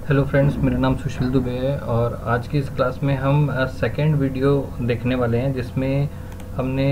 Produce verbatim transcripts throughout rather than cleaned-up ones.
Hello friends, मेरा नाम सुशील दुबे है और आज की इस क्लास में हम सेकेंड वीडियो देखने वाले हैं जिसमें हमने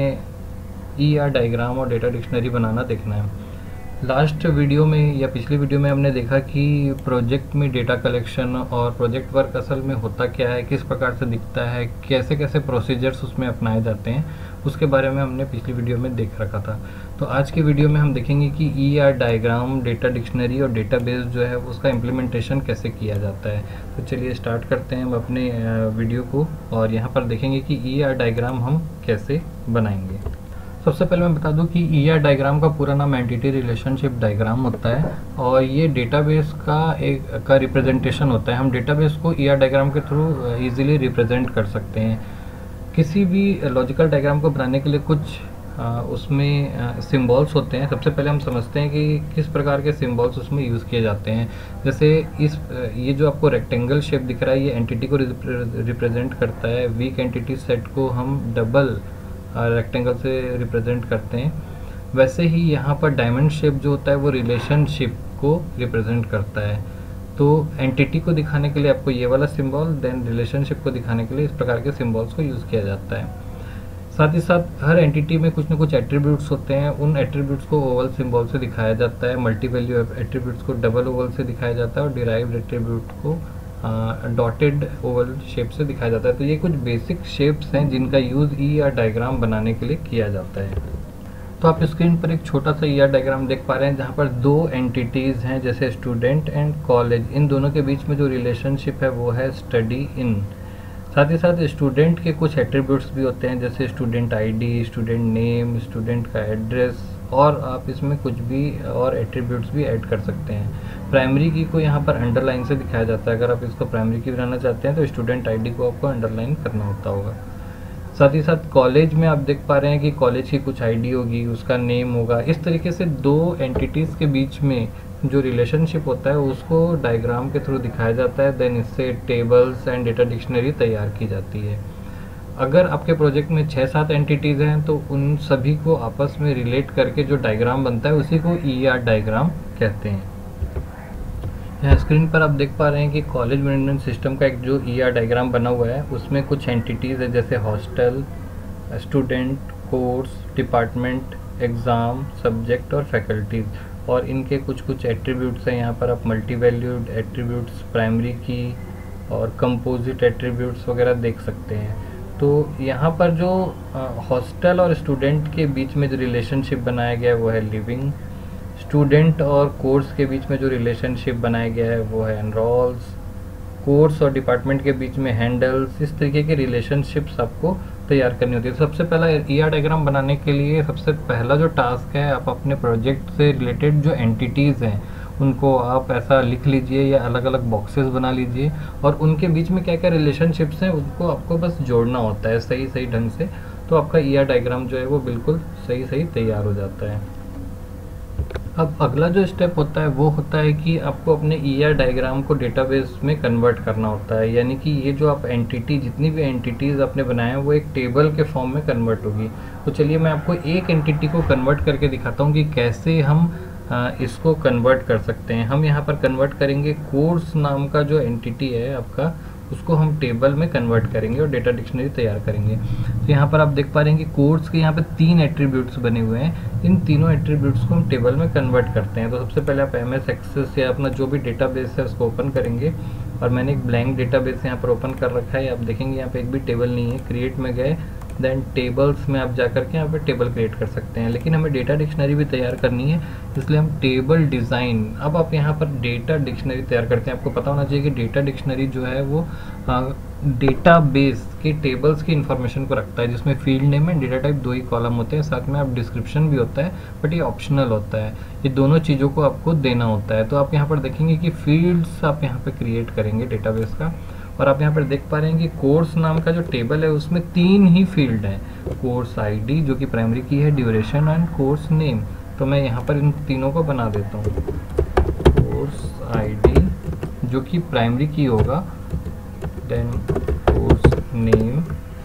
ई आर डायग्राम और डेटा डिक्शनरी बनाना देखना है। लास्ट वीडियो में या पिछली वीडियो में हमने देखा कि प्रोजेक्ट में डेटा कलेक्शन और प्रोजेक्ट वर्क असल में होता क्या है, किस प्रकार से दिखता है, कैसे कैसे प्रोसीजर्स उसमें अपनाए जाते हैं, उसके बारे में हमने पिछली वीडियो में देख रखा था। तो आज की वीडियो में हम देखेंगे कि E R diagram, data dictionary और डेटाबेस जो है उसका इम्प्लीमेंटेशन कैसे किया जाता है। तो चलिए स्टार्ट करते हैं हम अपने वीडियो को और यहाँ पर देखेंगे कि ई आर डायग्राम हम कैसे बनाएंगे। सबसे पहले मैं बता दूं कि ई आर डायग्राम का पूरा नाम एंटिटी रिलेशनशिप डायग्राम होता है और ये डेटाबेस का एक का रिप्रेजेंटेशन होता है। हम डेटाबेस को ई आर डायग्राम के थ्रू इजीली रिप्रेजेंट कर सकते हैं। किसी भी लॉजिकल डायग्राम को बनाने के लिए कुछ आ, उसमें सिंबल्स होते हैं। सबसे पहले हम समझते हैं कि किस प्रकार के सिंबल्स उसमें यूज़ किए जाते हैं। जैसे इस ये जो आपको रेक्टेंगल शेप दिख रहा है, ये एंटिटी को रिप्रेजेंट करता है। वीक एंटिटी सेट को हम डबल रेक्टेंगल से रिप्रेजेंट करते हैं। वैसे ही यहाँ पर डायमंड शेप जो होता है वो रिलेशनशिप को रिप्रेजेंट करता है। तो एंटिटी को दिखाने के लिए आपको ये वाला सिंबल, देन रिलेशनशिप को दिखाने के लिए इस प्रकार के सिंबल्स को यूज़ किया जाता है। साथ ही साथ हर एंटिटी में कुछ ना कुछ एट्रीब्यूट्स होते हैं। उन एट्रीब्यूट्स को ओवल सिंबल से दिखाया जाता है। मल्टी वैल्यू एट्रीब्यूट्स को डबल ओवल से दिखाया जाता है और डिराइव्ड एट्रीब्यूट को डॉटेड ओवल शेप से दिखाया जाता है। तो ये कुछ बेसिक शेप्स हैं जिनका यूज़ ई आर डायग्राम बनाने के लिए किया जाता है। तो आप स्क्रीन पर एक छोटा सा ई आर डायग्राम देख पा रहे हैं जहाँ पर दो एंटिटीज़ हैं, जैसे स्टूडेंट एंड कॉलेज। इन दोनों के बीच में जो रिलेशनशिप है वो है स्टडी इन। साथ ही साथ स्टूडेंट के कुछ एट्रीब्यूट्स भी होते हैं, जैसे student ID, student name, student का एड्रेस, और आप इसमें कुछ भी और एट्रीब्यूट्स भी ऐड कर सकते हैं। प्राइमरी की को यहाँ पर अंडरलाइन से दिखाया जाता है। अगर आप इसको प्राइमरी की बनाना चाहते हैं तो स्टूडेंट आईडी को आपको अंडरलाइन करना होता होगा। साथ ही साथ कॉलेज में आप देख पा रहे हैं कि कॉलेज की कुछ आईडी होगी, उसका नेम होगा। इस तरीके से दो एंटिटीज़ के बीच में जो रिलेशनशिप होता है उसको डायग्राम के थ्रू दिखाया जाता है। देन इससे टेबल्स एंड डेटा डिक्शनरी तैयार की जाती है। अगर आपके प्रोजेक्ट में छः सात एंटिटीज़ हैं तो उन सभी को आपस में रिलेट करके जो डायग्राम बनता है उसी को ई आर डायग्राम कहते हैं। यहाँ स्क्रीन पर आप देख पा रहे हैं कि कॉलेज मैनेजमेंट सिस्टम का एक जो ई आर डायग्राम बना हुआ है उसमें कुछ एंटिटीज़ है, जैसे hostel, student, course, department, exam, subject और फैकल्टीज़, और इनके कुछ कुछ एट्रीब्यूट्स हैं। यहाँ पर आप मल्टी वैल्यूड एट्रीब्यूट्स, प्राइमरी की और कंपोजिट एट्रीब्यूट्स वगैरह देख सकते हैं। तो यहाँ पर जो हॉस्टल और स्टूडेंट के बीच में जो रिलेशनशिप बनाया गया है वो है लिविंग। स्टूडेंट और कोर्स के बीच में जो रिलेशनशिप बनाया गया है वो है एनरोल्स। कोर्स और डिपार्टमेंट के बीच में हैंडल्स। इस तरीके के रिलेशनशिप्स आपको तैयार करनी होती है। सबसे पहला ई आर डायग्राम बनाने के लिए सबसे पहला जो टास्क है, आप अपने प्रोजेक्ट से रिलेटेड जो एंटिटीज़ हैं उनको आप ऐसा लिख लीजिए या अलग अलग बॉक्सेस बना लीजिए और उनके बीच में क्या क्या रिलेशनशिप्स हैं उनको आपको बस जोड़ना होता है सही सही ढंग से। तो आपका ई आर डायग्राम जो है वो बिल्कुल सही सही तैयार हो जाता है। अब अगला जो स्टेप होता है वो होता है कि आपको अपने ई आर डायग्राम को डेटाबेस में कन्वर्ट करना होता है। यानी कि ये जो आप एंटिटी, जितनी भी एंटिटीज़ आपने बनाए हैं वो एक टेबल के फॉर्म में कन्वर्ट होगी। तो चलिए मैं आपको एक एंटिटी को कन्वर्ट करके दिखाता हूँ कि कैसे हम आ, इसको कन्वर्ट कर सकते हैं। हम यहाँ पर कन्वर्ट करेंगे कोर्स नाम का जो एंटिटी है आपका, उसको हम टेबल में कन्वर्ट करेंगे और डेटा डिक्शनरी तैयार करेंगे। तो यहाँ पर आप देख पा रहे हैं कि कोर्स के यहाँ पे तीन एट्रीब्यूट्स बने हुए हैं। इन तीनों एट्रीब्यूट्स को हम टेबल में कन्वर्ट करते हैं। तो सबसे पहले आप एम एस एक्सेस या अपना जो भी डेटाबेस है उसको ओपन करेंगे और मैंने एक ब्लैंक डेटाबेस यहाँ पर ओपन कर रखा है। आप देखेंगे यहाँ पे एक भी टेबल नहीं है। क्रिएट में गए, देन टेबल्स में आप जा करके यहाँ पे टेबल क्रिएट कर सकते हैं, लेकिन हमें डेटा डिक्शनरी भी तैयार करनी है, इसलिए हम टेबल डिज़ाइन। अब आप यहाँ पर डेटा डिक्शनरी तैयार करते हैं। आपको पता होना चाहिए कि डेटा डिक्शनरी जो है वो डेटाबेस के टेबल्स की इन्फॉर्मेशन को रखता है, जिसमें field name and data type दो ही कॉलम होते हैं। साथ में आप डिस्क्रिप्शन भी होता है, बट ये ऑप्शनल होता है। ये दोनों चीज़ों को आपको देना होता है। तो आप यहाँ पर देखेंगे कि फील्ड्स आप यहाँ पर क्रिएट करेंगे डेटाबेस का, और आप यहाँ पर देख पा रहे हैं कि कोर्स नाम का जो टेबल है उसमें तीन ही फील्ड हैं। कोर्स आईडी जो कि प्राइमरी की है, ड्यूरेशन एंड कोर्स नेम। तो मैं यहाँ पर इन तीनों को बना देता हूँ। कोर्स आईडी जो कि प्राइमरी की होगा, देन कोर्स नेम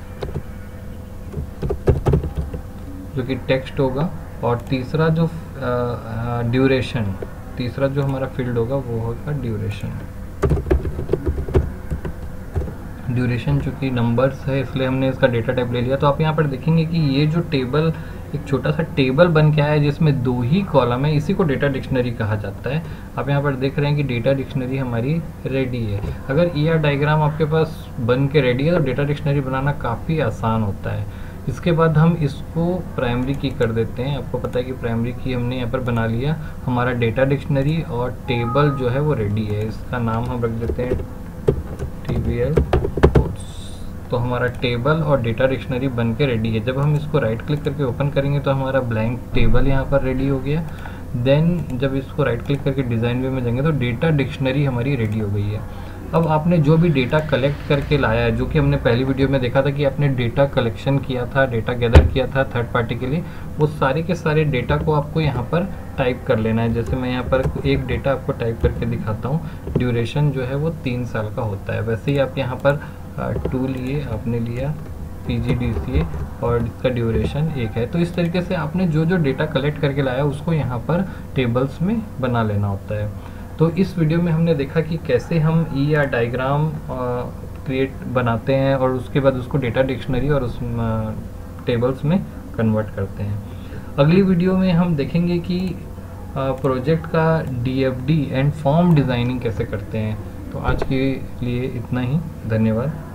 जो कि टेक्स्ट होगा, और तीसरा जो ड्यूरेशन, तीसरा जो हमारा फील्ड होगा वो होगा ड्यूरेशन। ड्यूरेशन चूँकि नंबर्स है इसलिए हमने इसका डेटा टाइप ले लिया। तो आप यहाँ पर देखेंगे कि ये जो टेबल एक छोटा सा टेबल बन के आया है जिसमें दो ही कॉलम है, इसी को डेटा डिक्शनरी कहा जाता है। आप यहाँ पर देख रहे हैं कि डेटा डिक्शनरी हमारी रेडी है। अगर ई आर डायग्राम आपके पास बन के रेडी है तो डेटा डिक्शनरी बनाना काफ़ी आसान होता है। इसके बाद हम इसको प्राइमरी की कर देते हैं। आपको पता है कि प्राइमरी की हमने यहाँ पर बना लिया, हमारा डेटा डिक्शनरी और टेबल जो है वो रेडी है। इसका नाम हम रख देते हैं टी बी एल। तो हमारा टेबल और डेटा डिक्शनरी बन के रेडी है। जब हम इसको राइट क्लिक करके ओपन करेंगे तो हमारा ब्लैंक टेबल यहाँ पर रेडी हो गया। देन जब इसको राइट क्लिक करके डिज़ाइन व्यू में जाएंगे तो डेटा डिक्शनरी हमारी रेडी हो गई है। अब आपने जो भी डेटा कलेक्ट करके लाया है, जो कि हमने पहली वीडियो में देखा था कि आपने डेटा कलेक्शन किया था, डेटा गैदर किया था थर्ड पार्टी के लिए, वो सारे के सारे डेटा को आपको यहाँ पर टाइप कर लेना है। जैसे मैं यहाँ पर एक डेटा आपको टाइप करके दिखाता हूँ। ड्यूरेशन जो है वो तीन साल का होता है। वैसे ही आप यहाँ पर टू लिए, आपने लिया पी जी डी सी ए और इसका ड्यूरेशन एक है। तो इस तरीके से आपने जो जो डेटा कलेक्ट करके लाया उसको यहाँ पर टेबल्स में बना लेना होता है। तो इस वीडियो में हमने देखा कि कैसे हम ई आर डायग्राम क्रिएट बनाते हैं और उसके बाद उसको डेटा डिक्शनरी और उस टेबल्स में कन्वर्ट करते हैं। अगली वीडियो में हम देखेंगे कि प्रोजेक्ट का D F D and form designing कैसे करते हैं। तो आज के लिए इतना ही, धन्यवाद।